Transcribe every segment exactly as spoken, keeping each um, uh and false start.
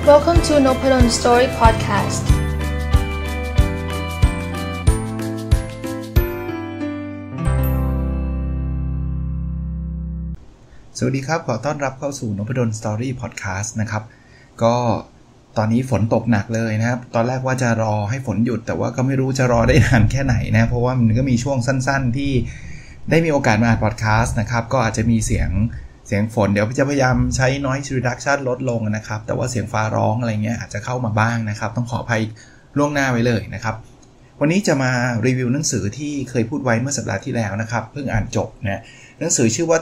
Welcome to Nopadon Story Podcast. สวัสดีครับขอต้อนรับเข้าสู่ Nopadon Story Podcast นะครับก็ตอนนี้ฝนตกหนักเลยนะครับตอนแรกว่าจะรอให้ฝนหยุดแต่ว่าก็ไม่รู้จะรอได้นานแค่ไหนนะเพราะว่ามันก็มีช่วงสั้นๆที่ได้มีโอกาสมาอัด podcast นะครับก็อาจจะมีเสียงเสียงฝนเดี๋ยวจะพยายามใช้ noise reduction ลดลงนะครับแต่ว่าเสียงฟ้าร้องอะไรเงี้ยอาจจะเข้ามาบ้างนะครับต้องขออภัยล่วงหน้าไว้เลยนะครับวันนี้จะมารีวิวหนังสือที่เคยพูดไว้เมื่อสัปดาห์ที่แล้วนะครับเพิ่งอ่านจบนะหนังสือชื่อว่า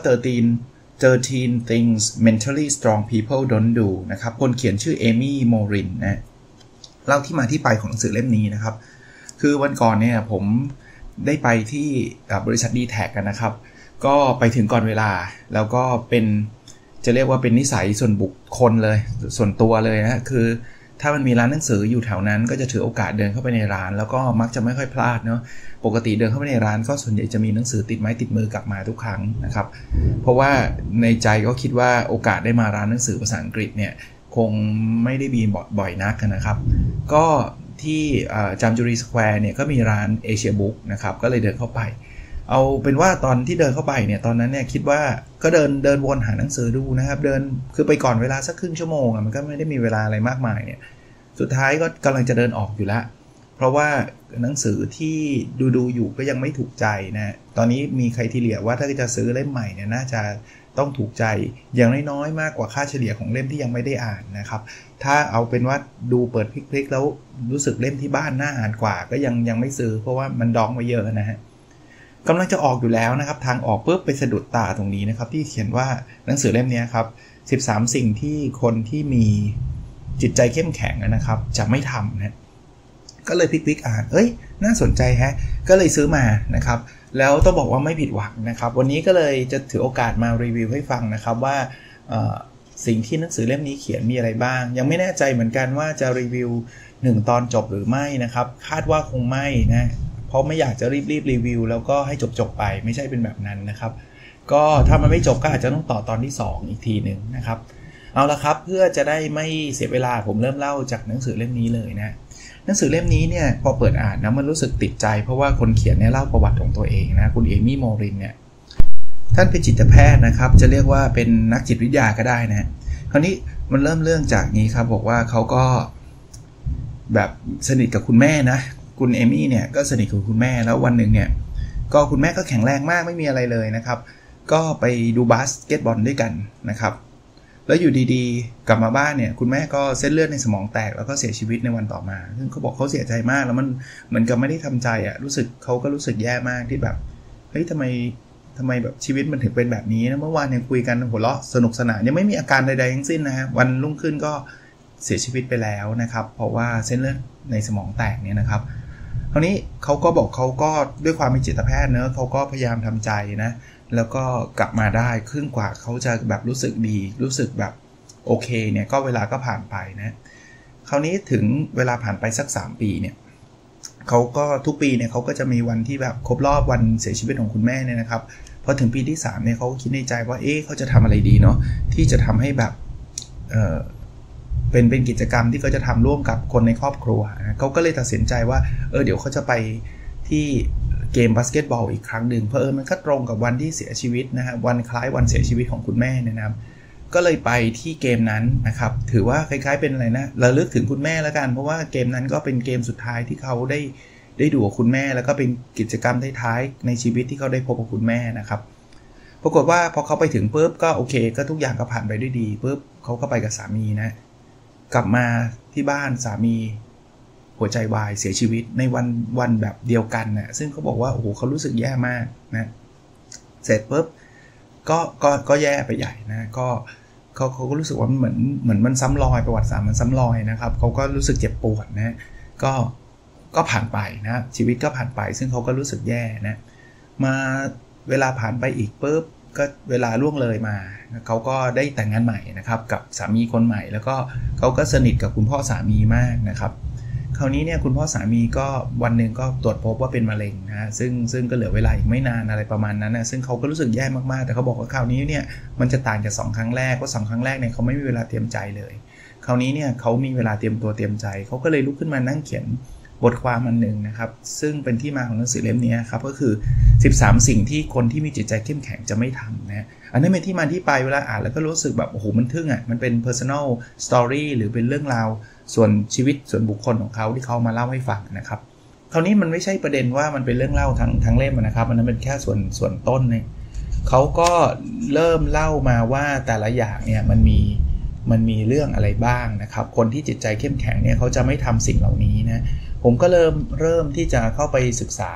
thirteen things mentally strong people don't do นะครับคนเขียนชื่อเอมี่โมรินนะเล่าที่มาที่ไปของหนังสือเล่มนี้นะครับคือวันก่อนเนี่ยผมได้ไปที่บริษัท ดี แท็ก กันนะครับก็ไปถึงก่อนเวลาแล้วก็เป็นจะเรียกว่าเป็นนิสัยส่วนบุคคลเลยส่วนตัวเลยนะคือถ้ามันมีร้านหนังสืออยู่แถวนั้นก็จะถือโอกาสเดินเข้าไปในร้านแล้วก็มักจะไม่ค่อยพลาดเนาะปกติเดินเข้าไปในร้านก็ส่วนใหญ่จะมีหนังสือติดไม้ติดมือกลับมาทุกครั้งนะครับเพราะว่าในใจก็คิดว่าโอกาสได้มาร้านหนังสือภาษาอังกฤษเนี่ยคงไม่ได้มีบ่อยนักนะครับก็ที่จามจุรีสแควร์เนี่ยก็มีร้านเอเชียบุ๊กนะครับก็เลยเดินเข้าไปเอาเป็นว่าตอนที่เดินเข้าไปเนี่ยตอนนั้นเนี่ยคิดว่าก็เดินเดินวนหาหนังสือดูนะครับเดินคือไปก่อนเวลาสักครึ่งชั่วโมงอ่ะมันก็ไม่ได้มีเวลาอะไรมากมายเนี่ยสุดท้ายก็กำลังจะเดินออกอยู่แล้วเพราะว่าหนังสือที่ดูดูอยู่ก็ยังไม่ถูกใจนะตอนนี้มีใครทีเลียว่าถ้าจะซื้อเล่มใหม่เนี่ยน่าจะต้องถูกใจอย่างน้อยๆมากกว่าค่าเฉลี่ยของเล่มที่ยังไม่ได้อ่านนะครับถ้าเอาเป็นว่าดูเปิดพลิกๆแล้วรู้สึกเล่มที่บ้านน่าอ่านกว่าก็ยังยังไม่ซื้อเพราะว่ามันดองไว้เยอะนะฮะกำลังจะออกอยู่แล้วนะครับทางออกปุ๊บไปสะดุดตาตรงนี้นะครับที่เขียนว่าหนังสือเล่มนี้ครับสิบสามสิ่งที่คนที่มีจิตใจเข้มแข็งนะครับจะไม่ทำนะก็เลยพลิกๆอ่านเอ้ยน่าสนใจแฮะก็เลยซื้อมานะครับแล้วต้องบอกว่าไม่ผิดหวังนะครับวันนี้ก็เลยจะถือโอกาสมารีวิวให้ฟังนะครับว่าสิ่งที่หนังสือเล่มนี้เขียนมีอะไรบ้างยังไม่แน่ใจเหมือนกันว่าจะรีวิวหนึ่งตอนจบหรือไม่นะครับคาดว่าคงไม่นะเพราะไม่อยากจะรีบๆรีวิวแล้วก็ให้จบๆไปไม่ใช่เป็นแบบนั้นนะครับก็ถ้ามันไม่จบก็อาจจะต้องต่อตอนที่สองอีกทีนึงนะครับเอาละครับเพื่อจะได้ไม่เสียเวลาผมเริ่มเล่าจากหนังสือเล่มนี้เลยนะหนังสือเล่มนี้เนี่ยพอเปิดอ่านนะมันรู้สึกติดใจเพราะว่าคนเขียนเนี่ยเล่าประวัติของตัวเองนะคุณเอมี่โมรินเนี่ยท่านเป็นจิตแพทย์นะครับจะเรียกว่าเป็นนักจิตวิทยาก็ได้นะคราวนี้มันเริ่มเรื่องจากนี้ครับบอกว่าเขาก็แบบสนิทกับคุณแม่นะคุณเอมี่เนี่ยก็สนิทกับคุณแม่แล้ววันหนึ่งเนี่ยก็คุณแม่ก็แข็งแรงมากไม่มีอะไรเลยนะครับก็ไปดูบาสเกตบอลด้วยกันนะครับแล้วอยู่ดีๆกลับมาบ้านเนี่ยคุณแม่ก็เส้นเลือดในสมองแตกแล้วก็เสียชีวิตในวันต่อมาซึ่งเขาบอกเขาเสียใจมากแล้วมันเหมือนกับไม่ได้ทำใจอ่ะรู้สึกเขาก็รู้สึกแย่มากที่แบบเฮ้ยทำไมทำไมแบบชีวิตมันถึงเป็นแบบนี้นะเมื่อวานยังคุยกันหัวเราะสนุกสนานยังไม่มีอาการใดๆทั้งสิ้นนะฮะวันรุ่งขึ้นก็เสียชีวิตไปแล้วนะครับเพราะว่าเส้นเลือดในสมองแตกเนี่ยนะครับคราวนี้เขาก็บอกเขาก็ด้วยความเป็นจิตแพทย์เนอะเขาก็พยายามทำใจนะแล้วก็กลับมาได้ครึ่งกว่าเขาจะแบบรู้สึกดีรู้สึกแบบโอเคเนี่ยก็เวลาก็ผ่านไปนะคราวนี้ถึงเวลาผ่านไปสักสามปีเนี่ยเขาก็ทุกปีเนี่ยเขาก็จะมีวันที่แบบครบรอบวันเสียชีวิตของคุณแม่เนี่ยนะครับพอถึงปีที่สามเนี่ยเขาคิดในใจว่าเอ๊ะเขาจะทำอะไรดีเนาะที่จะทำให้แบบเออเป็นเป็นกิจกรรมที่เขาจะทำร่วมกับคนในครอบครัวนะเขาก็เลยตัดสินใจว่าเออเดี๋ยวเขาจะไปที่เกมบาสเกตบอลอีกครั้งหนึ่งเพราะเออมันก็ตรงกับวันที่เสียชีวิตนะฮะวันคล้ายวันเสียชีวิตของคุณแม่นะครับก็เลยไปที่เกมนั้นนะครับถือว่าคล้ายๆเป็นอะไรนะระลึกถึงคุณแม่แล้วกันเพราะว่าเกมนั้นก็เป็นเกมสุดท้ายที่เขาได้ได้ดูกับคุณแม่แล้วก็เป็นกิจกรรมท้ายๆในชีวิตที่เขาได้พบกับคุณแม่นะครับปรากฏว่าพอเขาไปถึงปุ๊บก็โอเคก็ทุกอย่างก็ผ่านไปด้วยดีปุ๊บเขาก็ไปกับสามีนะกลับมาที่บ้านสามีหัวใจวายเสียชีวิตในวันวันแบบเดียวกันนะซึ่งเขาบอกว่าโอ้โหเขารู้สึกแย่มากนะเสร็จปุ๊บก็ก็ก็แย่ไปใหญ่นะก็เขาเขาก็รู้สึกว่ามันเหมือนเหมือนมันซ้ำรอยประวัติศาสตร์มันซ้ำรอยนะครับเขาก็รู้สึกเจ็บปวดนะก็ก็ผ่านไปนะชีวิตก็ผ่านไปซึ่งเขาก็รู้สึกแย่นะมาเวลาผ่านไปอีกปุ๊บก็เวลาล่วงเลยมาเขาก็ได้แต่งงานใหม่นะครับกับสามีคนใหม่แล้วก็เขาก็สนิทกับคุณพ่อสามีมากนะครับคราวนี้เนี่ยคุณพ่อสามีก็วันหนึ่งก็ตรวจพบว่าเป็นมะเร็งนะซึ่งซึ่งก็เหลือเวลาอีกไม่นานอะไรประมาณนั้นนะซึ่งเขาก็รู้สึกแย่มากๆแต่เขาบอกว่าคราวนี้เนี่ยมันจะต่างจากสองครั้งแรกเพราะสองครั้งแรกเนี่ยเขาไม่มีเวลาเตรียมใจเลยคราวนี้เนี่ยเขามีเวลาเตรียมตัวเตรียมใจเขาก็เลยลุกขึ้นมานั่งเขียนบทความอันหนึ่งนะครับซึ่งเป็นที่มาของหนังสือเล่มนี้ครับก็คือสิบสามสิ่งที่คนที่มีจิตใจเข้มแข็งจะไม่ทำนะอันนี้เป็นที่มาที่ไปเวลาอ่านแล้วก็รู้สึกแบบโอ้โหมันทึ่งอ่ะมันเป็น personal story หรือเป็นเรื่องราวส่วนชีวิตส่วนบุคคลของเขาที่เขามาเล่าให้ฟังนะครับคราวนี้มันไม่ใช่ประเด็นว่ามันเป็นเรื่องเล่าทั้งทั้งเล่มนะครับมันนั้นเป็นแค่ส่วนส่วนต้นเนี่ยเขาก็เริ่มเล่ามาว่าแต่ละอย่างเนี่ยมันมีมันมีเรื่องอะไรบ้างนะครับคนที่จิตใจเข้มแข็งเนี่ยเขาจะไม่ทำสิ่งเหล่านี้นะผมก็เริ่มเริ่มที่จะเข้าไปศึกษา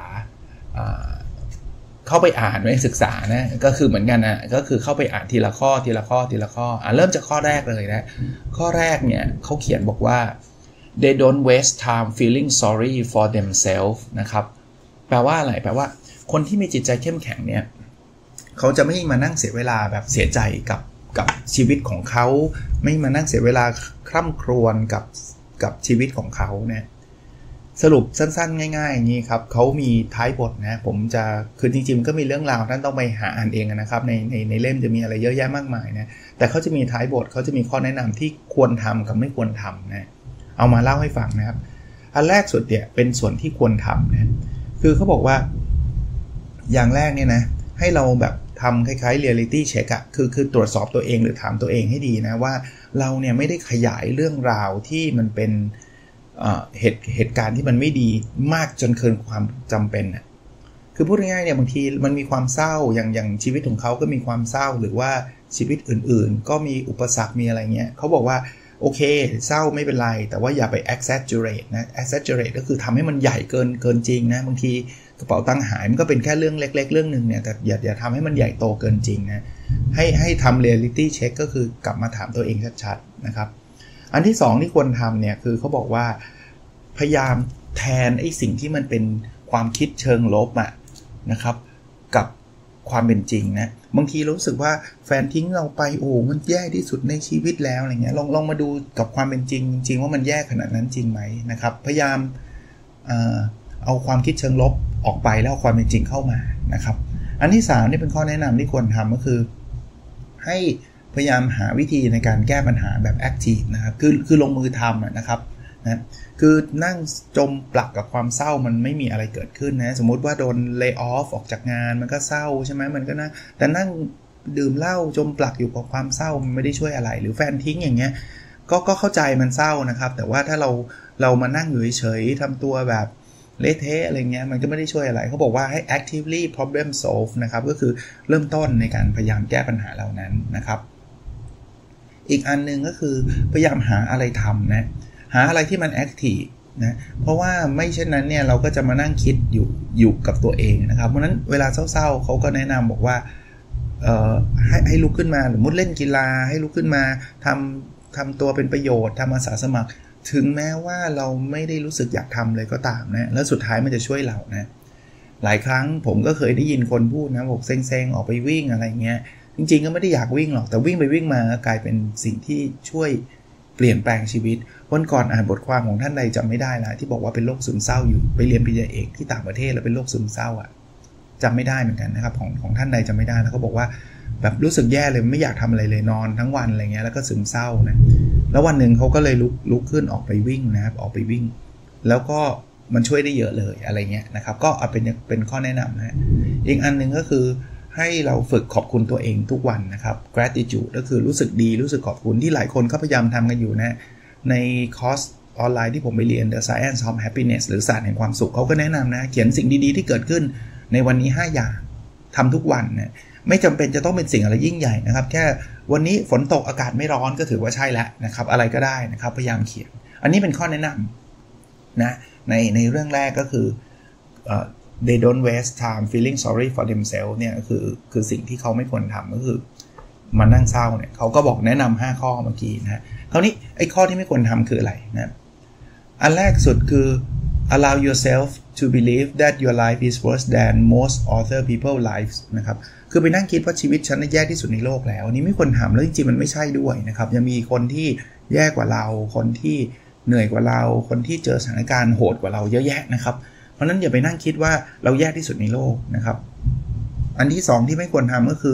เข้าไปอ่านไม่ศึกษานะก็คือเหมือนกันนะก็คือเข้าไปอ่านทีละข้อทีละข้อทีละข้ออ่ะเริ่มจากข้อแรกเลยนะข้อแรกเนี่ยเขาเขียนบอกว่า they don't waste time feeling sorry for themselves นะครับแปลว่าอะไรแปลว่าคนที่มีจิตใจเข้มแข็งเนี่ยเขาจะไม่มานั่งเสียเวลาแบบเสียใจกับกับชีวิตของเขาไม่มานั่งเสียเวลาคร่ำครวญกับกับชีวิตของเขาเนี่ยสรุปสั้นๆง่ายๆอย่างนี้ครับเขามีท้ายบทนะผมจะคือจริงๆก็มีเรื่องราวท่านต้องไปหาอ่านเองนะครับในในในเล่มจะมีอะไรเยอะแยะมากมายนะแต่เขาจะมีท้ายบทเขาจะมีข้อแนะนำที่ควรทำกับไม่ควรทำนะเอามาเล่าให้ฟังนะครับอันแรกสุดเนี่ยเป็นส่วนที่ควรทำนะคือเขาบอกว่าอย่างแรกเนี่ยนะให้เราแบบทำคล้ายๆ reality check อะคือคือตรวจสอบตัวเองหรือถามตัวเองให้ดีนะว่าเราเนี่ยไม่ได้ขยายเรื่องราวที่มันเป็นเหตุเหตุการณ์ที่มันไม่ดีมากจนเกินความจำเป็นน่ะคือพูดง่ายๆเนี่ยบางทีมันมีความเศร้าอย่างอย่างชีวิตของเขาก็มีความเศร้าหรือว่าชีวิตอื่นๆก็มีอุปสรรคมีอะไรเงี้ยเขาบอกว่าโอเคเศร้าไม่เป็นไรแต่ว่าอย่าไป exaggerate นะ exaggerate ก็คือทำให้มันใหญ่เกินเกินจริงนะบางทีกระเป๋าตังค์หายมันก็เป็นแค่เรื่องเล็กๆเรื่องนึงเนี่ยแต่อย่าอย่าทำให้มันใหญ่โตเกินจริงนะให้ให้ทำ reality check ก็คือกลับมาถามตัวเองชัดๆนะครับอันที่สองที่ควรทำเนี่ยคือเขาบอกว่าพยายามแทนไอ้สิ่งที่มันเป็นความคิดเชิงลบอะนะครับกับความเป็นจริงนะบางทีรู้สึกว่าแฟนทิ้งเราไปโอ้มันแย่ที่สุดในชีวิตแล้วอะไรเงี้ยลองลองมาดูกับความเป็นจริงจริงว่ามันแย่ขนาดนั้นจริงไหมนะครับพยายามเอ่อเอาความคิดเชิงลบออกไปแล้วเอาความเป็นจริงเข้ามานะครับอันที่สามนี่เป็นข้อแนะนำที่ควรทำก็คือให้พยายามหาวิธีในการแก้ปัญหาแบบแอคทีฟนะครับคือคือลงมือทำนะครับนะคือนั่งจมปลักกับความเศร้ามันไม่มีอะไรเกิดขึ้นนะสมมุติว่าโดน lay off ออกจากงานมันก็เศร้าใช่ไหมมันก็นะแต่นั่งดื่มเหล้าจมปลักอยู่กับความเศร้ามันไม่ได้ช่วยอะไรหรือแฟนทิ้งอย่างเงี้ยก็ก็เข้าใจมันเศร้านะครับแต่ว่าถ้าเราเรามานั่งอยู่เฉยๆทำตัวแบบเละเทะอะไรเงี้ยมันก็ไม่ได้ช่วยอะไรเขาบอกว่าให้ actively problem solve นะครับก็คือเริ่มต้นในการพยายามแก้ปัญหาเหล่านั้นนะครับอีกอันนึงก็คือพยายามหาอะไรทำนะหาอะไรที่มันแอคทีฟนะเพราะว่าไม่เช่นนั้นเนี่ยเราก็จะมานั่งคิดอยู่อยู่กับตัวเองนะครับเพราะนั้นเวลาเศร้าๆเขาก็แนะนำบอกว่าเอ่อให้ให้ลุกขึ้นมาหรือมุดเล่นกีฬาให้ลุกขึ้นมาทำทำตัวเป็นประโยชน์ทำอาสาสมัครถึงแม้ว่าเราไม่ได้รู้สึกอยากทำเลยก็ตามนะแล้วสุดท้ายมันจะช่วยเรานะหลายครั้งผมก็เคยได้ยินคนพูดนะบอกเซ็งๆออกไปวิ่งอะไรเงี้ยจริงๆก็ไม่ได้อยากวิ่งหรอกแต่วิ่งไปวิ่งมากลายเป็นสิ่งที่ช่วยเปลี่ยนแปลงชีวิตวันก่อนอ่านบทความของท่านใดจำไม่ได้ละที่บอกว่าเป็นโรคซึมเศร้าอยู่ไปเรียนปริญญาเอกที่ต่างประเทศแล้วเป็นโรคซึมเศร้าอ่ะจำไม่ได้เหมือนกันนะครับของของท่านใดจำไม่ได้แล้วเขาบอกว่าแบบรู้สึกแย่เลยไม่อยากทำอะไรเลยนอนทั้งวันอะไรเงี้ยแล้วก็ซึมเศร้านะแล้ววันหนึ่งเขาก็เลยลุกลุกขึ้นออกไปวิ่งนะครับออกไปวิ่งแล้วก็มันช่วยได้เยอะเลยอะไรเงี้ยนะครับก็เอาเป็นเป็นข้อแนะนำนะอีกอันนึงก็คือให้เราฝึกขอบคุณตัวเองทุกวันนะครับ gratitude ก็คือรู้สึกดีรู้สึกขอบคุณที่หลายคนก็พยายามทำกันอยู่นะในคอร์สออนไลน์ที่ผมไปเรียน The Science of Happiness หรือศาสตร์แห่งความสุขเขาก็แนะนำนะเขียนสิ่งดีๆที่เกิดขึ้นในวันนี้ห้าอย่างทำทุกวันนะไม่จำเป็นจะต้องเป็นสิ่งอะไรยิ่งใหญ่นะครับแค่วันนี้ฝนตกอากาศไม่ร้อนก็ถือว่าใช่แล้วนะครับอะไรก็ได้นะครับพยายามเขียนอันนี้เป็นข้อแนะนำนะในในเรื่องแรกก็คือเอ่อthey don't waste time feeling sorry for themselves เนี่ยคือคือสิ่งที่เขาไม่ควรทำก็คือมานั่งเศร้าเนี่ยเขาก็บอกแนะนำห้าข้อเมื่อกี้นะคราวนี้ไอ้ข้อที่ไม่ควรทำคืออะไรนะอันแรกสุดคือ allow yourself to believe that your life is worse than most other people's lives นะครับคือไปนั่งคิดว่าชีวิตฉันแย่ที่สุดในโลกแล้วนี่ไม่ควรทำแล้วจริงๆมันไม่ใช่ด้วยนะครับยังมีคนที่แย่กว่าเราคนที่เหนื่อยกว่าเราคนที่เจอสถานการณ์โหดกว่าเราเยอะแยะนะครับเพราะนั้นอย่าไปนั่งคิดว่าเราแย่ที่สุดในโลกนะครับอันที่สองที่ไม่ควรทำก็คือ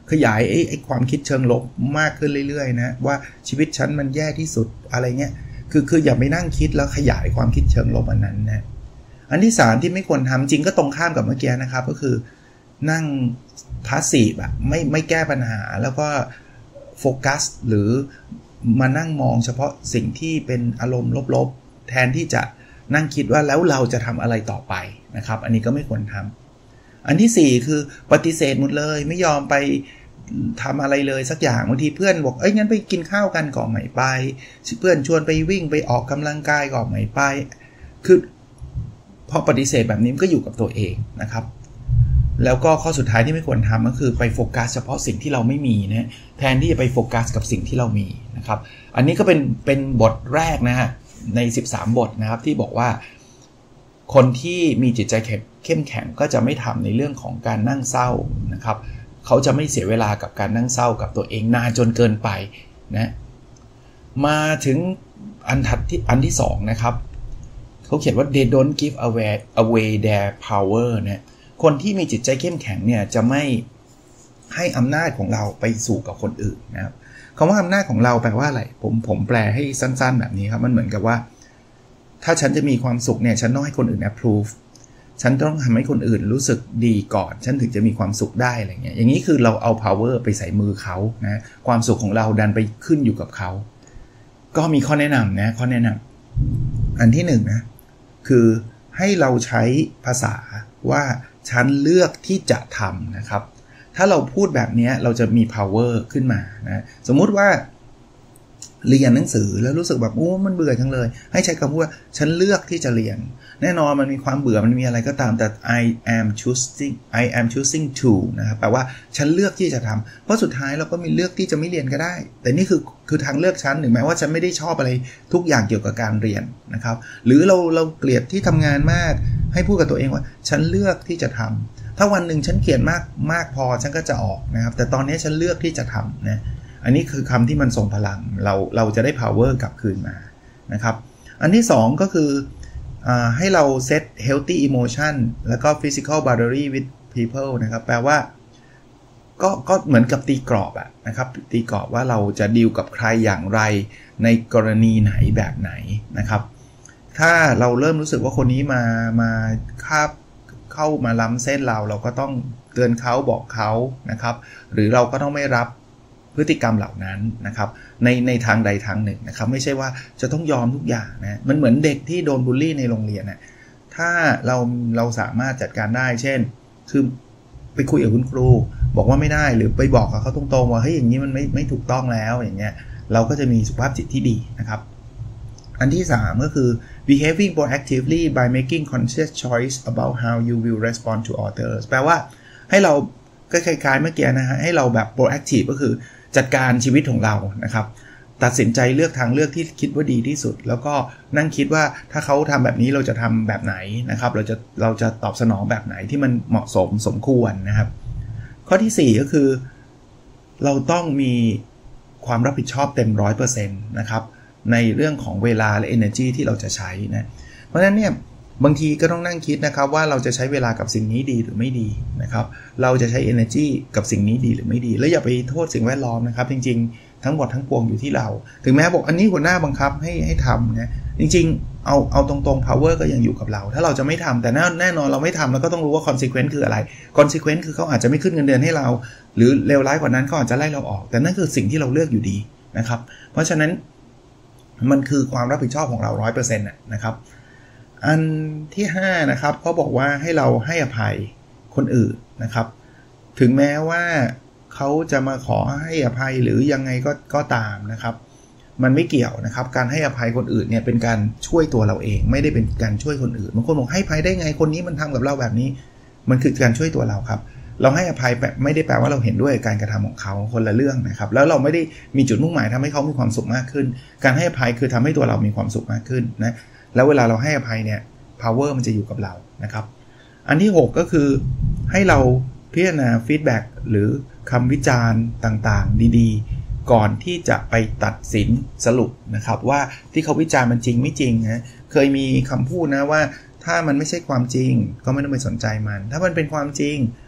ขยายไอ้ไอ้ความคิดเชิงลบมากขึ้นเรื่อยๆนะว่าชีวิตฉันมันแย่ที่สุดอะไรเงี้ยคือคืออย่าไปนั่งคิดแล้วขยายความคิดเชิงลบอันนั้นนะอันที่สามที่ไม่ควรทำจริงก็ตรงข้ามกับเมื่อกี้นะครับก็คือนั่งพาสซีฟอะไม่ไม่แก้ปัญหาแล้วก็โฟกัสหรือมานั่งมองเฉพาะสิ่งที่เป็นอารมณ์ลบๆแทนที่จะนั่งคิดว่าแล้วเราจะทำอะไรต่อไปนะครับอันนี้ก็ไม่ควรทำอันที่สี่คือปฏิเสธหมดเลยไม่ยอมไปทำอะไรเลยสักอย่างบางทีเพื่อนบอกเอ้ยงั้นไปกินข้าวกันก่อนไหมไปเพื่อนชวนไปวิ่งไปออกกำลังกายก่อนไหมไปคือพอปฏิเสธแบบนี้ก็อยู่กับตัวเองนะครับแล้วก็ข้อสุดท้ายที่ไม่ควรทำก็คือไปโฟกัสเฉพาะสิ่งที่เราไม่มีนะแทนที่จะไปโฟกัสกับสิ่งที่เรามีนะครับอันนี้ก็เป็นเป็นบทแรกนะฮะในสิบสามบทนะครับที่บอกว่าคนที่มีจิตใจเข้มแข็งก็จะไม่ทำในเรื่องของการนั่งเศร้านะครับเขาจะไม่เสียเวลากับการนั่งเศร้ากับตัวเองนานจนเกินไปนะมาถึงอันถัดที่อันที่สองนะครับเขาเขียนว่า they don't give away away their power นะคนที่มีจิตใจเข้มแข็งเนี่ยจะไม่ให้อำนาจของเราไปสู่กับคนอื่นนะครับคำว่าอำนาจของเราแปลว่าอะไรผมผมแปลให้สั้นๆแบบนี้ครับมันเหมือนกับว่าถ้าฉันจะมีความสุขเนี่ยฉันต้องให้คนอื่น approve ฉันต้องทำให้คนอื่นรู้สึกดีก่อนฉันถึงจะมีความสุขได้อะไรเงี้ยอย่างนี้คือเราเอา power ไปใส่มือเขานะความสุขของเราดันไปขึ้นอยู่กับเขาก็มีข้อแนะนำนะข้อแนะนำอันที่หนึ่งนะคือให้เราใช้ภาษาว่าฉันเลือกที่จะทำนะครับถ้าเราพูดแบบนี้เราจะมี power ขึ้นมานะสมมุติว่าเรียนหนังสือแล้วรู้สึกแบบโอ้มันเบื่อจังเลยให้ใช้คำพูดว่าฉันเลือกที่จะเรียนแน่นอนมันมีความเบื่อมันมีอะไรก็ตามแต่ I am choosing I am choosing to นะครับแปลว่าฉันเลือกที่จะทำเพราะสุดท้ายเราก็มีเลือกที่จะไม่เรียนก็ได้แต่นี่คือคือทางเลือกฉันถึงแม้ว่าฉันไม่ได้ชอบอะไรทุกอย่างเกี่ยวกับการเรียนนะครับหรือเราเราเกลียดที่ทำงานมากให้พูดกับตัวเองว่าฉันเลือกที่จะทำถ้าวันหนึ่งฉันเกลียดมากมากพอฉันก็จะออกนะครับแต่ตอนนี้ฉันเลือกที่จะทำนะอันนี้คือคำที่มันทรงพลังเราเราจะได้ power กลับคืนมานะครับอันที่สองก็คืออ่าให้เรา set healthy emotion แล้วก็ physical boundary with people นะครับแปลว่าก็ก็เหมือนกับตีกรอบอะนะครับตีกรอบว่าเราจะดีลกับใครอย่างไรในกรณีไหนแบบไหนนะครับถ้าเราเริ่มรู้สึกว่าคนนี้มามาคาบเข้ามาล้ำเส้นเราเราก็ต้องเตือนเขาบอกเขานะครับหรือเราก็ต้องไม่รับพฤติกรรมเหล่านั้นนะครับในในทางใดทางหนึ่งนะครับไม่ใช่ว่าจะต้องยอมทุกอย่างนะมันเหมือนเด็กที่โดนบูลลี่ในโรงเรียนนะถ้าเราเราสามารถจัดการได้เช่นคือไปคุยกับคุณครูบอกว่าไม่ได้หรือไปบอกกับเขาตรงๆว่าเฮ้ยอย่างนี้มันไม่ไม่ถูกต้องแล้วอย่างเงี้ยเราก็จะมีสุขภาพจิตที่ดีนะครับอันที่สามก็คือ behaving proactively by making conscious choice about how you will respond to others แปลว่าให้เราก็คล้ายๆเมื่อกี้นะฮะให้เราแบบ proactive ก็คือจัดการชีวิตของเรานะครับตัดสินใจเลือกทางเลือกที่คิดว่าดีที่สุดแล้วก็นั่งคิดว่าถ้าเขาทำแบบนี้เราจะทำแบบไหนนะครับเราจะเราจะตอบสนองแบบไหนที่มันเหมาะสมสมควรนะครับข้อที่สี่ก็คือเราต้องมีความรับผิดชอบเต็ม ร้อยเปอร์เซ็นต์ นะครับในเรื่องของเวลาและ energy ที่เราจะใช้นะเพราะฉะนั้นเนี่ยบางทีก็ต้องนั่งคิดนะครับว่าเราจะใช้เวลากับสิ่งนี้ดีหรือไม่ดีนะครับเราจะใช้ energy กับสิ่งนี้ดีหรือไม่ดีแล้วอย่าไปโทษสิ่งแวดล้อมนะครับจริงๆทั้งหมดทั้งปวงอยู่ที่เราถึงแม้บอกอันนี้หัวหน้าบังคับให้ให้ทำนะจริงๆเอาเอาตรงๆ power ก็ยังอยู่กับเราถ้าเราจะไม่ทำแต่แน่นอนเราไม่ทำเราก็ต้องรู้ว่า consequence คืออะไร consequence คือเขาอาจจะไม่ขึ้นเงินเดือนให้เราหรือเลวร้ายกว่านั้นเขาอาจจะไล่เราออกแต่นั่นคือสิ่งที่เราเลือกอยู่ดีนะครับเพราะฉะนั้นมันคือความรับผิดชอบของเรา ร้อยเปอร์เซ็นต์ นะครับอันที่ห้านะครับเขาบอกว่าให้เราให้อภัยคนอื่นนะครับถึงแม้ว่าเขาจะมาขอให้อภัยหรือยังไงก็ก็ตามนะครับมันไม่เกี่ยวนะครับการให้อภัยคนอื่นเนี่ยเป็นการช่วยตัวเราเองไม่ได้เป็นการช่วยคนอื่นบางคนบอกให้อภัยได้ไงคนนี้มันทำกับเราแบบนี้มันคือการช่วยตัวเราครับเราให้อภัยไม่ได้แปลว่าเราเห็นด้วยการกระทำของเขาคนละเรื่องนะครับแล้วเราไม่ได้มีจุดมุ่งหมายทำให้เขามีความสุขมากขึ้นการให้อภัยคือทำให้ตัวเรามีความสุขมากขึ้นนะแล้วเวลาเราให้อภัยเนี่ย power มันจะอยู่กับเรานะครับอันที่หกก็คือให้เราพิจารณา feedback หรือคำวิจารณ์ต่างๆดีๆก่อนที่จะไปตัดสินสรุปนะครับว่าที่เขาวิจารณ์มันจริงไม่จริงนะเคยมีคำพูดนะว่าถ้ามันไม่ใช่ความจริงก็ไม่ต้องไปสนใจมันถ้ามันเป็นความจริง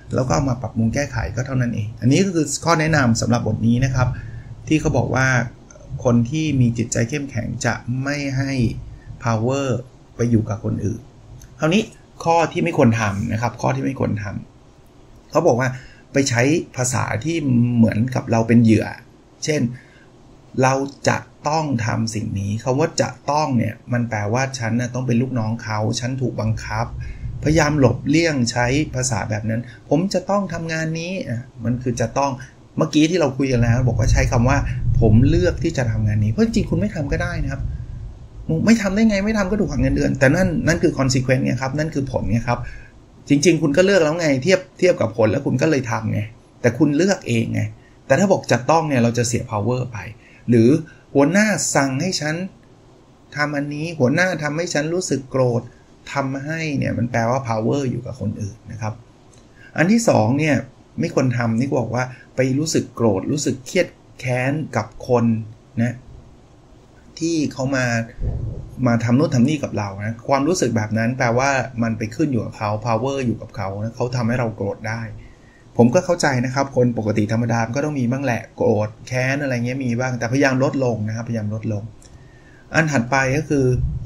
แล้วก็มาปรับปรุงแก้ไขก็เท่านั้นเองอันนี้ก็คือข้อแนะนำสำหรับบทนี้นะครับที่เขาบอกว่าคนที่มีจิตใจเข้มแข็งจะไม่ให้ power ไปอยู่กับคนอื่นคราวนี้ข้อที่ไม่ควรทำนะครับข้อที่ไม่ควรทำเขาบอกว่าไปใช้ภาษาที่เหมือนกับเราเป็นเหยื่อเช่นเราจะต้องทำสิ่งนี้คำว่าจะต้องเนี่ยมันแปลว่าฉันนะต้องเป็นลูกน้องเขาฉันถูกบังคับพยายามหลบเลี่ยงใช้ภาษาแบบนั้นผมจะต้องทำงานนี้มันคือจะต้องเมื่อกี้ที่เราคุยกันแล้วบอกว่าใช้คำว่าผมเลือกที่จะทำงานนี้เพราะจริงๆคุณไม่ทำก็ได้นะครับไม่ทำได้ไงไม่ทำก็ถูกหักเงินเดือนแต่นั่นนั่นคือ consequence เนี่ยครับนั่นคือผลเนี่ยครับจริงๆคุณก็เลือกแล้วไงเทียบเทียบกับผลแล้วคุณก็เลยทำไงแต่คุณเลือกเองไงแต่ถ้าบอกจะต้องเนี่ยเราจะเสีย power ไปหรือหัวหน้าสั่งให้ฉันทำอันนี้หัวหน้าทำให้ฉันรู้สึกโกรธทำให้เนี่ยมันแปลว่า power อยู่กับคนอื่นนะครับอันที่สองเนี่ยไม่ควรทำนี่บอกว่าไปรู้สึกโกรธรู้สึกเครียดแค้นกับคนนะที่เขามามาทำโน่นทำนี่กับเรานะความรู้สึกแบบนั้นแปลว่ามันไปขึ้นอยู่กับเขา power อยู่กับเขานะเขาทำให้เราโกรธได้ผมก็เข้าใจนะครับคนปกติธรรมดาก็ต้องมีบ้างแหละโกรธแค้นอะไรเงี้ยมีบ้างแต่พยายามลดลงนะครับพยายามลดลงอันถัดไปก็คือ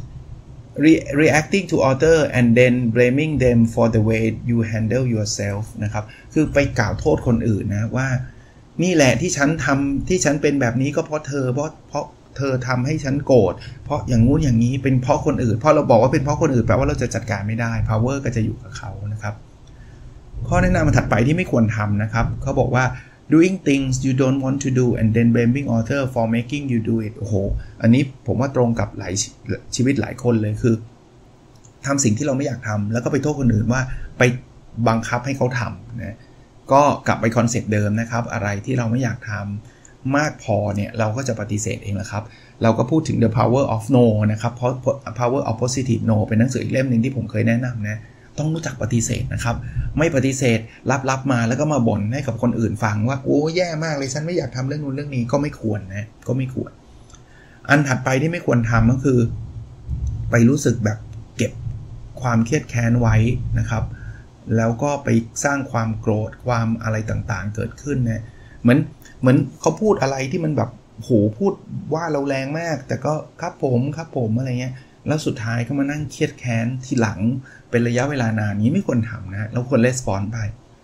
reacting to other and then blaming them for the way you handle yourself นะครับคือไปกล่าวโทษคนอื่นนะว่านี่แหละที่ฉันทำที่ฉันเป็นแบบนี้ก็เพราะเธอเพราะเพราะเธอทำให้ฉันโกรธเพราะอย่างงู้นอย่างนี้เป็นเพราะคนอื่นพอเราบอกว่าเป็นเพราะคนอื่นแปลว่าเราจะจัดการไม่ได้ power ก็จะอยู่กับเขานะครับข้อแนะนำถัดไปที่ไม่ควรทำนะครับเขาบอกว่า doing things you don't want to do and then blaming other for making you do it โอ้โหอันนี้ผมว่าตรงกับหลายชีวิตหลายคนเลยคือทำสิ่งที่เราไม่อยากทำแล้วก็ไปโทษคนอื่นว่าไปบังคับให้เขาทำนะก็กลับไปคอนเซ็ปต์เดิมนะครับอะไรที่เราไม่อยากทำมากพอเนี่ยเราก็จะปฏิเสธเองแหละครับเราก็พูดถึง the power of no นะครับเพราะ power of positive no เป็นหนังสืออีกเล่มนึงที่ผมเคยแนะนำนะต้องรู้จักปฏิเสธนะครับไม่ปฏิเสธรับรับมาแล้วก็มาบ่นให้กับคนอื่นฟังว่าโอ้แย่มากเลยฉันไม่อยากทำเรื่องนู้นเรื่องนี้ก็ไม่ควรนะก็ไม่ควรอันถัดไปที่ไม่ควรทำก็คือไปรู้สึกแบบเก็บความเครียดแค้นไว้นะครับแล้วก็ไปสร้างความโกรธความอะไรต่างๆเกิดขึ้นนะเหมือนเหมือนเขาพูดอะไรที่มันแบบโหพูดว่าเราแรงมากแต่ก็ครับผมครับผมอะไรเงี้ยแล้วสุดท้ายก็มานั่งเครียดแค้นทีหลังเป็นระยะเวลานานนี้ไม่ควรทำนะเราควรレスปอนส์ไป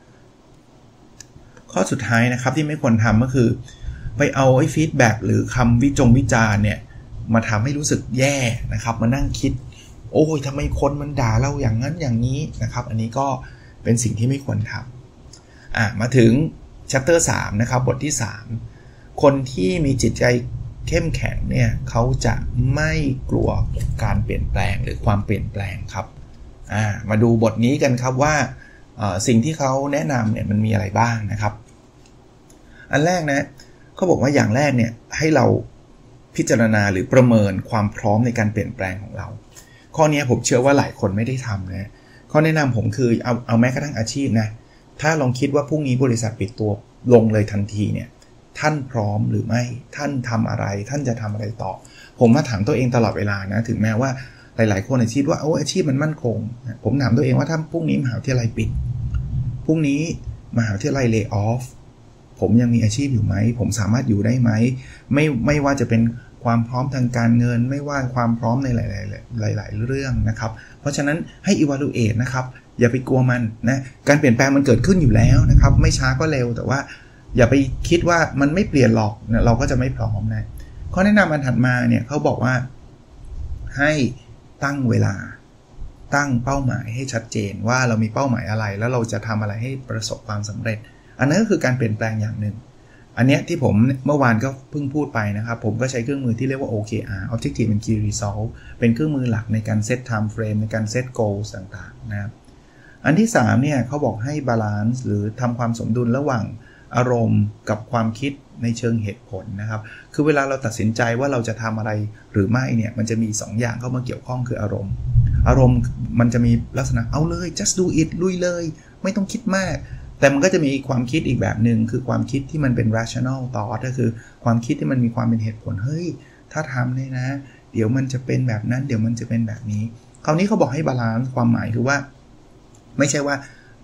ข้อสุดท้ายนะครับที่ไม่ควรทำก็คือไปเอาไอ้ฟีดแบ็กหรือคำวิจงวิจารณ์เนี่ยมาทำให้รู้สึกแย่นะครับมานั่งคิดโอ้ยทำไมคนมันด่าเราอย่างนั้นอย่างนี้นะครับอันนี้ก็เป็นสิ่งที่ไม่ควรทำอ่ะมาถึง chapter สามนะครับบทที่สามคนที่มีจิตใจเข้มแข็งเนี่ยเขาจะไม่กลัวการเปลี่ยนแปลงหรือความเปลี่ยนแปลงครับอ่ามาดูบทนี้กันครับว่าสิ่งที่เขาแนะนำเนี่ยมันมีอะไรบ้างนะครับอันแรกนะเขาบอกว่าอย่างแรกเนี่ยให้เราพิจารณาหรือประเมินความพร้อมในการเปลี่ยนแปลงของเราข้อนี้ผมเชื่อว่าหลายคนไม่ได้ทำนะข้อแนะนำผมคือเอาเอาแม้กระทั่งอาชีพนะถ้าลองคิดว่าพรุ่งนี้บริษัทปิดตัวลงเลยทันทีเนี่ยท่านพร้อมหรือไม่ท่านทำอะไรท่านจะทำอะไรต่อผมมาถามตัวเองตลอดเวลานะถึงแม้ว่าหลายๆคนคิดว่าโอ้อาชีพมันมั่นคงผมถามตัวเองว่าถ้าพรุ่งนี้มหาวิทยาลัยปิดพรุ่งนี้มหาวิทยาลัยเลย์ออฟผมยังมีอาชีพอยู่ไหมผมสามารถอยู่ได้ไหมไม่ไม่ว่าจะเป็นความพร้อมทางการเงินไม่ว่าความพร้อมในหลายๆหลายๆเรื่องนะครับเพราะฉะนั้นให้ evaluate นะครับอย่าไปกลัวมันนะการเปลี่ยนแปลงมันเกิดขึ้นอยู่แล้วนะครับไม่ช้าก็เร็วแต่ว่าอย่าไปคิดว่ามันไม่เปลี่ยนหรอกเราก็จะไม่พร้อมนะข้อแนะนำอันถัดมาเนี่ยเขาบอกว่าให้ตั้งเวลาตั้งเป้าหมายให้ชัดเจนว่าเรามีเป้าหมายอะไรแล้วเราจะทำอะไรให้ประสบความสำเร็จอันนั้นก็คือการเปลี่ยนแปลงอย่างหนึ่งอันเนี้ยที่ผมเมื่อวานก็เพิ่งพูดไปนะครับผมก็ใช้เครื่องมือที่เรียกว่า โอ เค อาร์ Objective and Key Result เป็นเครื่องมือหลักในการเซต time frame ในการเซต goals ต่างๆนะครับอันที่สามเนี่ยเขาบอกให้ balance หรือทำความสมดุลระหว่างอารมณ์กับความคิดในเชิงเหตุผลนะครับคือเวลาเราตัดสินใจว่าเราจะทำอะไรหรือไม่เนี่ยมันจะมีสองอย่างเข้ามาเกี่ยวข้องคืออารมณ์อารมณ์มันจะมีลักษณะเอาเลย just do it ลุยเลยไม่ต้องคิดมากแต่มันก็จะมีความคิดอีกแบบนึงคือความคิดที่มันเป็น rational thought ก็คือความคิดที่มันมีความเป็นเหตุผลเฮ้ยถ้าทำเนี่ยนะเดี๋ยวมันจะเป็นแบบนั้นเดี๋ยวมันจะเป็นแบบนี้คราวนี้เขาบอกให้บาลานซ์ความหมายคือว่าไม่ใช่ว่า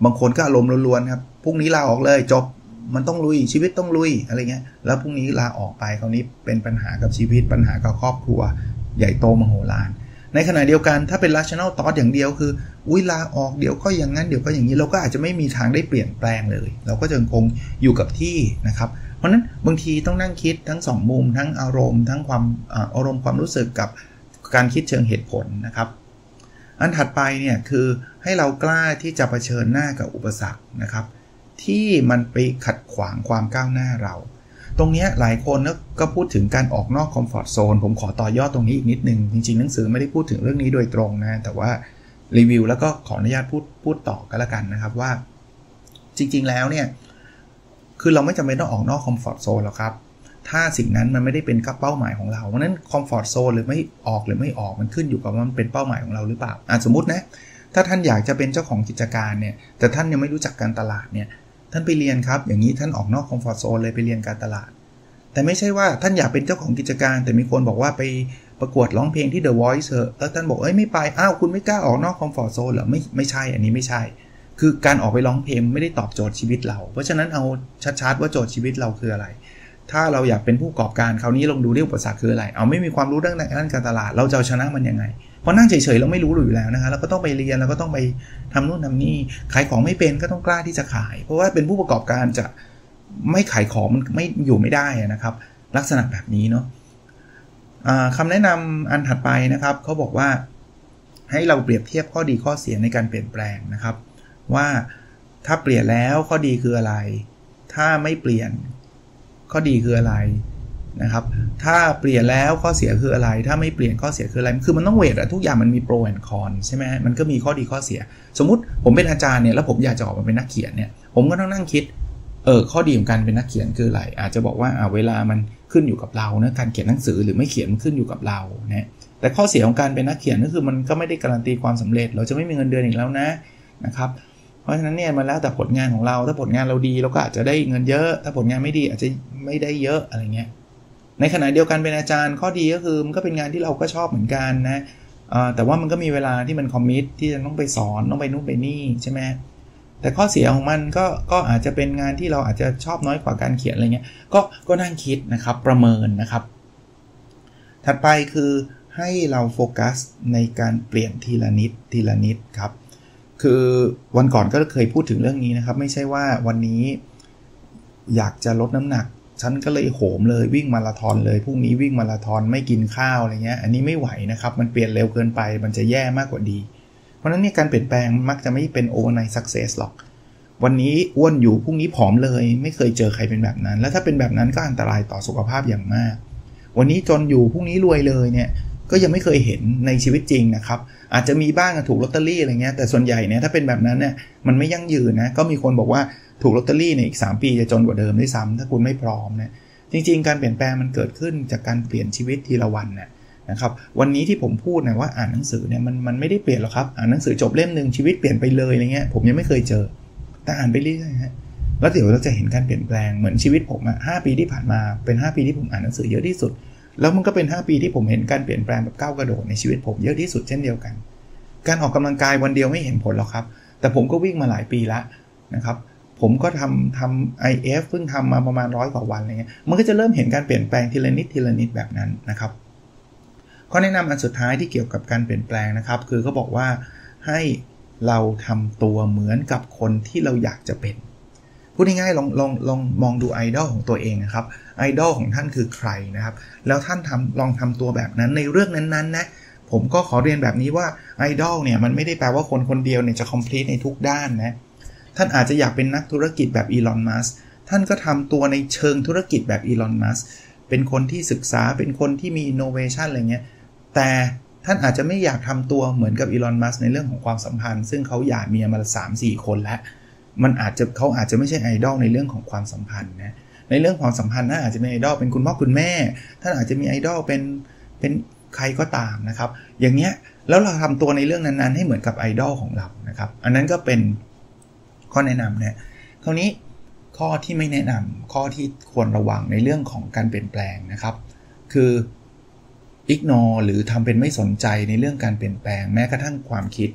บางคนก็อารมณ์ล้วนๆครับพรุ่งนี้ลาออกเลยจบมันต้องลุยชีวิตต้องลุยอะไรเงี้ยแล้วพรุ่งนี้ลาออกไปคราวนี้เป็นปัญหากับชีวิตปัญหากับครอบครัวใหญ่โตมโหฬารในขณะเดียวกันถ้าเป็น rational thought อย่างเดียวคืออุ้ยลาออกเดี๋ยวก็อย่างนั้นเดี๋ยวก็อย่างนี้เราก็อาจจะไม่มีทางได้เปลี่ยนแปลงเลยเราก็จะคงอยู่กับที่นะครับเพราะนั้นบางทีต้องนั่งคิดทั้งสองมุมทั้งอารมณ์ทั้งความอารมณ์ความรู้สึกกับการคิดเชิงเหตุผลนะครับอันถัดไปเนี่ยคือให้เรากล้าที่จะเผชิญหน้ากับอุปสรรคนะครับที่มันไปขัดขวางความก้าวหน้าเราตรงนี้หลายคนก็พูดถึงการออกนอกคอมฟอร์ตโซนผมขอต่อยอดตรงนี้อีกนิดนึงจริงๆหนังสือไม่ได้พูดถึงเรื่องนี้โดยตรงนะแต่ว่ารีวิวแล้วก็ขออนุญาตพูดพูดต่อกันละกันนะครับว่าจริงๆแล้วเนี่ยคือเราไม่จำเป็นต้องออกนอกคอมฟอร์ตโซนหรอกครับถ้าสิ่งนั้นมันไม่ได้เป็นเป้าหมายของเราเพราะนั้นคอมฟอร์ตโซนหรือไม่ออกหรือไม่ออกมันขึ้นอยู่กับว่ามันเป็นเป้าหมายของเราหรือเปล่าอ่ะสมมุตินะถ้าท่านอยากจะเป็นเจ้าของกิจการเนี่ยแต่ท่านยังไม่รู้จักการตลาดเนี่ยท่านไปเรียนครับอย่างนี้ท่านออกนอกคอมฟอร์ตโซนเลยไปเรียนการตลาดแต่ไม่ใช่ว่าท่านอยากเป็นเจ้าของกิจการแต่มีคนบอกว่าไปประกวดร้องเพลงที่ The Voice เถอะแล้วท่านบอกเอ้ยไม่ไปอ้าวคุณไม่กล้าออกนอกคอมฟอร์ตโซนเหรอไม่ไม่ใช่อันนี้ไม่ใช่คือการออกไปร้องเพลงไม่ได้ตอบโจทย์ชีวิตเราเพราะฉะนั้นเอาชัดๆว่าโจทย์ชีวิตเราคืออะไรถ้าเราอยากเป็นผู้ประกอบการคราวนี้ลองดูเรื่องอุปสรรคคืออะไรเอาไม่มีความรู้เรื่องด้านการตลาดเราจะชนะมันยังไงเพราะนั่งเฉยๆเราไม่รู้อยู่แล้วนะคะเราก็ต้องไปเรียนเราก็ต้องไปทำนู่นทำนี่ขายของไม่เป็นก็ต้องกล้าที่จะขายเพราะว่าเป็นผู้ประกอบการจะไม่ขายของมันไม่อยู่ไม่ได้นะครับลักษณะแบบนี้เนาะคำแนะนำอันถัดไปนะครับเขาบอกว่าให้เราเปรียบเทียบข้อดีข้อเสียในการเปลี่ยนแปลงนะครับว่าถ้าเปลี่ยนแล้วข้อดีคืออะไรถ้าไม่เปลี่ยนข้อดีคืออะไรนะครับถ้าเปลี่ยนแล้วข้อเสียคืออะไรถ้าไม่เปลี่ยนข้อเสียคืออะไรคือมันต้องเวทอะทุกอย่างมันมีโปรแอนด์คอนใช่ไหมมันก็มีข้อดีข้อเสียสมมุติผมเป็นอาจารย์เนี่ยแล้วผมอยากจะออกมาเป็นนักเขียนเนี่ยผมก็ต้องนั่งคิดเออข้อดีของการเป็นนักเขียนคืออะไรอาจจะบอกว่าอ่าเวลามันขึ้นอยู่กับเรานะการเขียนหนังสือหรือไม่เขียนมันขึ้นอยู่กับเรานะแต่ข้อเสียของการเป็นนักเขียนก็คือมันก็ไม่ได้การันตีความสำเร็จเราจะไม่มีเงินเดือนอีกแล้วนะนะครับเพราะฉะนั้นเนี่ยมันแล้วแต่ผลงานของเราถ้าผลงานเราดีเราก็อาจจะได้เงินเยอะถ้าผลงานไม่ดีอาจจะไม่ได้เยอะอะไรเงี้ยในขณะเดียวกันเป็นอาจารย์ข้อดีก็คือมันก็เป็นงานที่เราก็ชอบเหมือนกันนะแต่ว่ามันก็มีเวลาที่มันคอมมิตที่จะต้องไปสอนต้องไปนู่นไปนี่ใช่ไหมแต่ข้อเสียของมันก็ก็อาจจะเป็นงานที่เราอาจจะชอบน้อยกว่าการเขียนอะไรเงี้ยก็ก็นั่งคิดนะครับประเมินนะครับถัดไปคือให้เราโฟกัสในการเปลี่ยนทีละนิดทีละนิดครับคือวันก่อนก็เคยพูดถึงเรื่องนี้นะครับไม่ใช่ว่าวันนี้อยากจะลดน้ำหนักฉันก็เลยโหมเลยวิ่งมาราธอนเลยพรุ่งนี้วิ่งมาราธอนไม่กินข้าวอะไรเงี้ยอันนี้ไม่ไหวนะครับมันเปลี่ยนเร็วเกินไปมันจะแย่มากกว่าดีเพราะฉะนั้นเนี่ยการเปลี่ยนแปลงมักจะไม่เป็นโอเวอร์ไนท์ซักเซสหรอกวันนี้อ้วนอยู่พรุ่งนี้ผอมเลยไม่เคยเจอใครเป็นแบบนั้นแล้วถ้าเป็นแบบนั้นก็อันตรายต่อสุขภาพอย่างมากวันนี้จนอยู่พรุ่งนี้รวยเลยเนี่ยก็ยังไม่เคยเห็นในชีวิตจริงนะครับอาจจะมีบ้างถูกลอตเตอรี่อะไรเงี้ยแต่ส่วนใหญ่เนี่ยถ้าเป็นแบบนั้นเนี่ยมันไม่ยั่งยืนนะก็มีคนบอกว่าถูกลอตเตอรี่เนี่ยอีกสามปีจะจนกว่าเดิมด้วยซ้ำถ้าคุณไม่พร้อมนะจริงๆการเปลี่ยนแปลงมันเกิดขึ้นจากการเปลี่ยนชีวิตทีละวันนะนะครับวันนี้ที่ผมพูดนะว่าอ่านหนังสือเนี่ยมันมันไม่ได้เปลี่ยนหรอกครับอ่านหนังสือจบเล่มนึงชีวิตเปลี่ยนไปเลยอะไรเงี้ยผมยังไม่เคยเจอแต่อ่านไปเรื่อยๆฮะแล้วเดี๋ยวเราจะเห็นการเปลี่ยนแปลงเหมือนชีวิตผมอ่ะห้าปีที่ผ่านมาเป็นห้าปีที่ผมอ่านหนังสือเยอะที่สุดแล้วมันก็เป็นห้าปีที่ผมเห็นการเปลี่ยนแปลงแบบก้าวกระโดดในชีวิตผมเยอะที่สุดเช่นเดียวกันการออกกำลังกายวันเดียวไม่เห็นผลหรอกครับแต่ผมก็วิ่งมาหลายปีแล้วนะครับผมก็ทำทำ ไอ เอฟ เพิ่งทำมาประมาณร้อยกว่าวันอะไรเงี้ยมันก็จะเริ่มเห็นการเปลี่ยนแปลงทีละนิดทีละนิดแบบนั้นนะครับข้อแนะนำอันสุดท้ายที่เกี่ยวกับการเปลี่ยนแปลงนะครับคือเขาบอกว่าให้เราทำตัวเหมือนกับคนที่เราอยากจะเป็นพูดง่ายๆลองลองลองมองดูไอดอลของตัวเองนะครับไอดอลของท่านคือใครนะครับแล้วท่านทำลองทำตัวแบบนั้นในเรื่องนั้นๆนะผมก็ขอเรียนแบบนี้ว่าไอดอลเนี่ยมันไม่ได้แปลว่าคนคนเดียวเนี่ยจะคอมพลีทในทุกด้านนะท่านอาจจะอยากเป็นนักธุรกิจแบบอีลอนมัสก์ท่านก็ทำตัวในเชิงธุรกิจแบบอีลอนมัสก์เป็นคนที่ศึกษาเป็นคนที่มีอินโนเวชันอะไรเงี้ยแต่ท่านอาจจะไม่อยากทำตัวเหมือนกับอีลอนมัสก์ในเรื่องของความสัมพันธ์ซึ่งเขาหย่าเมียมา สามสี่ คนแล้วมันอาจจะเขาอาจจะไม่ใช่ไอดอลในเรื่องของความสัมพันธ์นะในเรื่องความสัมพันธ์ท่านอาจจะมีไอดอลเป็นคุณพ่อคุณแม่ท่านอาจจะมีไอดอลเป็นเป็นใครก็ตามนะครับอย่างเงี้ยแล้วเราทำตัวในเรื่องนั้นๆให้เหมือนกับไอดอลของเรานะครับอันนั้นก็เป็นข้อแนะนำเนี่ยคราวนี้ข้อที่ไม่แนะนำข้อที่ควรระวังในเรื่องของการเปลี่ยนแปลงนะครับคือ ignore หรือทำเป็นไม่สนใจในเรื่องการเปลี่ยนแปลงแม้กระทั่งความคิด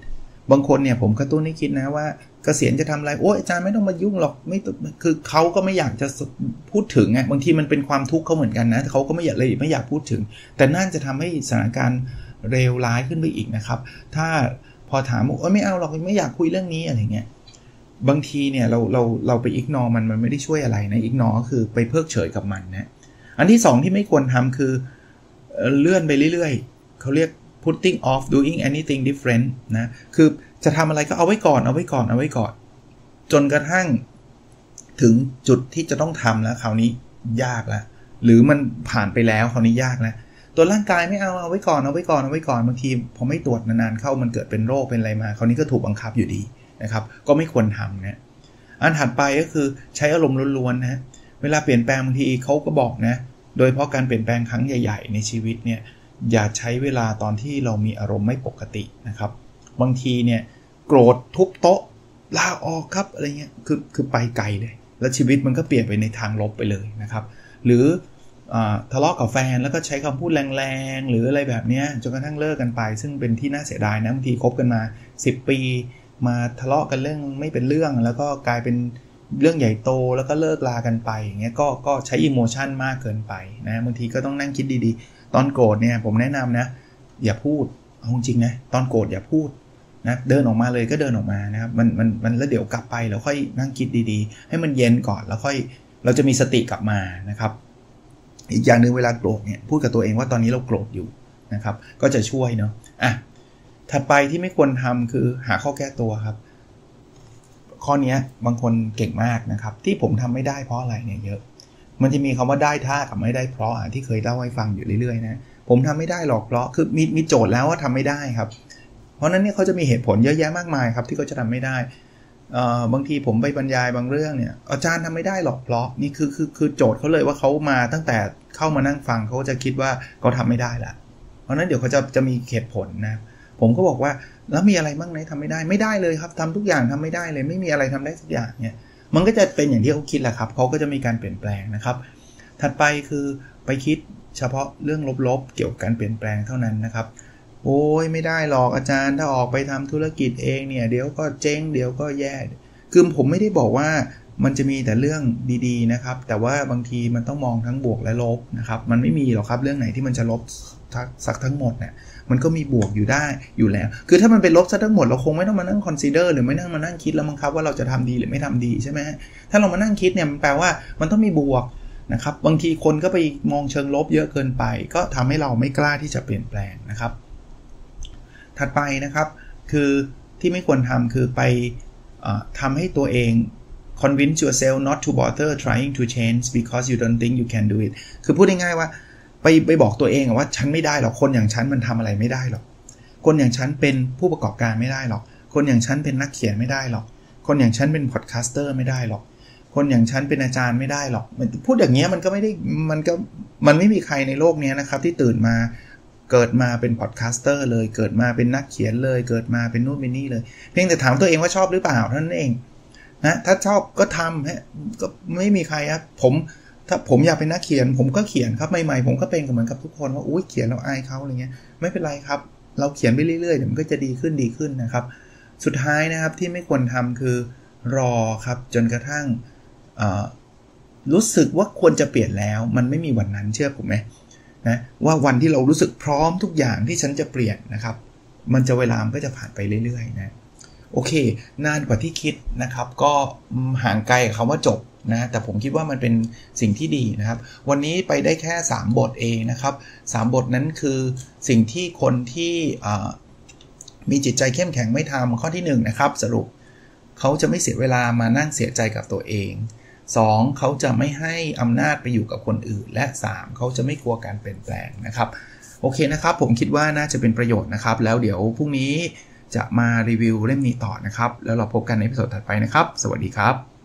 บางคนเนี่ยผมกระตุ้นให้คิดนะว่าเกษียณจะทำอะไรโอ้ยอาจารย์ไม่ต้องมายุ่งหรอกไม่คือเขาก็ไม่อยากจะพูดถึงไงบางทีมันเป็นความทุกข์เขาเหมือนกันนะเขาก็ไม่อยากเลยไม่อยากพูดถึงแต่นั่นจะทำให้สถานการณ์เลวร้ายขึ้นไปอีกนะครับถ้าพอถามว่าไม่เอาหรอกไม่อยากคุยเรื่องนี้อะไรเงี้ยบางทีเนี่ยเราเราเราไปอิกนอร์มันมันไม่ได้ช่วยอะไรนะอิกนอร์ก็คือไปเพิกเฉยกับมันนะอันที่สองที่ไม่ควรทำคือเลื่อนไปเรื่อยๆเขาเรียก putting off doing anything different นะคือจะทำอะไรก็เอาไว้ก่อนเอาไว้ก่อนเอาไว้ก่อนจนกระทั่งถึงจุดที่จะต้องทำแล้วคราวนี้ยากแล้วหรือมันผ่านไปแล้วคราวนี้ยากแล้วตัวร่างกายไม่เอาเอาไว้ก่อนเอาไว้ก่อนเอาไว้ก่อนบางทีพอไม่ตรวจนานๆเข้ามันเกิดเป็นโรคเป็นอะไรมาคราวนี้ก็ถูกบังคับอยู่ดีนะครับก็ไม่ควรทำนะอันถัดไปก็คือใช้อารมณ์ล้วนๆนะเวลาเปลี่ยนแปลงบางทีเขาก็บอกนะโดยเฉพาะการเปลี่ยนแปลงครั้งใหญ่ๆในชีวิตเนี่ยอย่าใช้เวลาตอนที่เรามีอารมณ์ไม่ปกตินะครับบางทีเนี่ยโกรธทุบโต๊ะลาออกครับอะไรเงี้ยคือคือไปไกลเลยแล้วชีวิตมันก็เปลี่ยนไปในทางลบไปเลยนะครับหรือทะเลาะกับแฟนแล้วก็ใช้คำพูดแรงๆหรืออะไรแบบนี้จนกระทั่งเลิกกันไปซึ่งเป็นที่น่าเสียดายนะบางทีคบกันมาสิบปีมาทะเลาะกันเรื่องไม่เป็นเรื่องแล้วก็กลายเป็นเรื่องใหญ่โตแล้วก็เลิกลากันไปอย่างเงี้ยก็ก็ใช้อิโมชันมากเกินไปนะบางทีก็ต้องนั่งคิดดีๆตอนโกรธเนี่ยผมแนะนำนะอย่าพูดเอาจริงนะตอนโกรธอย่าพูดนะเดินออกมาเลยก็เดินออกมานะครับมันมันมันแล้วเดี๋ยวกลับไปแล้วค่อยนั่งคิดดีๆให้มันเย็นก่อนแล้วค่อยเราจะมีสติกลับมานะครับอีกอย่างนึงเวลาโกรธเนี่ยพูดกับตัวเองว่าตอนนี้เราโกรธอยู่นะครับก็จะช่วยเนาะอ่ะถัดไปที่ไม่ควรทำคือหาข้อแก้ตัวครับข้อนี้บางคนเก่งมากนะครับที่ผมทำไม่ได้เพราะอะไรเนี่ยเยอะมันจะมีคำว่าได้ท่ากับไม่ได้เพราะอ่ะที่เคยเล่าให้ฟังอยู่เรื่อยๆนะผมทำไม่ได้หรอกเพราะคือมีมีโจทย์แล้วว่าทำไม่ได้ครับเพราะนั้นเนี่ยเขาจะมีเหตุผลเยอะแยะมากมายครับที่เขาจะทำไม่ได้บางทีผมไปบรรยายบางเรื่องเนี่ยอาจารย์ทำไม่ได้หรอกเพราะนี่คือคือคือโจทย์เขาเลยว่าเขามาตั้งแต่เข้ามานั่งฟังเขาจะคิดว่าเขาทำไม่ได้ละเพราะนั้นเดี๋ยวเขาจะจะมีเหตุผลนะผมก็บอกว่าแล้วมีอะไรบ้างไหนทำไม่ได้ไม่ได้เลยครับทำทุกอย่างทำไม่ได้เลยไม่มีอะไรทำได้สักอย่างเนี่ยมันก็จะเป็นอย่างที่เขาคิดแหละครับเขาก็จะมีการเปลี่ยนแปลงนะครับถัดไปคือไปคิดเฉพาะเรื่องลบๆเกี่ยวกับการเปลี่ยนแปลงเท่านั้นนะครับโอ้ยไม่ได้หรอกอาจารย์ถ้าออกไปทำธุรกิจเองเนี่ยเดี๋ยวก็เจ๊งเดี๋ยวก็แย่คือผมไม่ได้บอกว่ามันจะมีแต่เรื่องดีๆนะครับแต่ว่าบางทีมันต้องมองทั้งบวกและลบนะครับมันไม่มีหรอกครับเรื่องไหนที่มันจะลบสักทั้งหมดเนี่ยมันก็มีบวกอยู่ได้อยู่แล้วคือถ้ามันเป็นลบซะทั้งหมดเราคงไม่ต้องมานั่งคอนซีเดอร์หรือไม่นั่งมานั่งคิดแล้วมั้งครับว่าเราจะทำดีหรือไม่ทำดีใช่ไหมถ้าเรามานั่งคิดเนี่ยมันแปลว่ามันต้องมีบวกนะครับบางทีคนก็ไปมองเชิงลบเยอะเกินไปก็ทำให้เราไม่กล้าที่จะเปลี่ยนแปลงนะครับถัดไปนะครับคือที่ไม่ควรทำคือไปทำให้ตัวเอง convince yourself not to bother trying to change because you don't think you can do it คือพูดง่ายๆว่าไปไปบอกตัวเองว่าฉันไม่ได้หรอกคนอย่างฉันมันทำอะไรไม่ได้หรอกคนอย่างฉันเป็นผู้ประกอบการไม่ได้หรอกคนอย่างฉันเป็นนักเขียนไม่ได้หรอกคนอย่างฉันเป็นพอดแคสเตอร์ไม่ได้หรอกคนอย่างฉันเป็นอาจารย์ไม่ได้หรอกพูดอย่างเงี้ยมันก็ไม่ได้มันก็มันไม่มีใครในโลกนี้นะครับที่ตื่นมาเกิดมาเป็นพอดแคสเตอร์เลยเกิดมาเป็นนักเขียนเลยเกิดมาเป็นนู่นเป็นนี่เลยเพียงแต่ถามตัวเองว่าชอบหรือเปล่าเท่านั้นเองนะถ้าชอบก็ทำฮะก็ไม่มีใครครับผมถ้าผมอยากเป็นนักเขียนผมก็เขียนครับใหม่ๆผมก็เป็นเหมือนกับทุกคนว่าอุ้ยเขียนเราอายเขาอะไรเงี้ยไม่เป็นไรครับเราเขียนไปเรื่อยๆเดี๋ยวมันก็จะดีขึ้นดีขึ้นนะครับสุดท้ายนะครับที่ไม่ควรทำคือรอครับจนกระทั่งรู้สึกว่าควรจะเปลี่ยนแล้วมันไม่มีวันนั้นเชื่อผมไหมนะว่าวันที่เรารู้สึกพร้อมทุกอย่างที่ฉันจะเปลี่ยนนะครับมันจะเวลามันก็จะผ่านไปเรื่อยๆนะโอเคนานกว่าที่คิดนะครับก็ห่างไกลกับคำว่าจบนะแต่ผมคิดว่ามันเป็นสิ่งที่ดีนะครับวันนี้ไปได้แค่สามบทเองนะครับสามบทนั้นคือสิ่งที่คนที่มีจิตใจเข้มแข็งไม่ทำข้อที่หนึ่งนะครับสรุปเขาจะไม่เสียเวลามานั่งเสียใจกับตัวเองสองเขาจะไม่ให้อำนาจไปอยู่กับคนอื่นและสามเขาจะไม่กลัวการเปลี่ยนแปลงนะครับโอเคนะครับผมคิดว่าน่าจะเป็นประโยชน์นะครับแล้วเดี๋ยวพรุ่งนี้จะมารีวิวเล่มนี้ต่อนะครับแล้วเราพบกันในตอนถัดไปนะครับสวัสดีครับ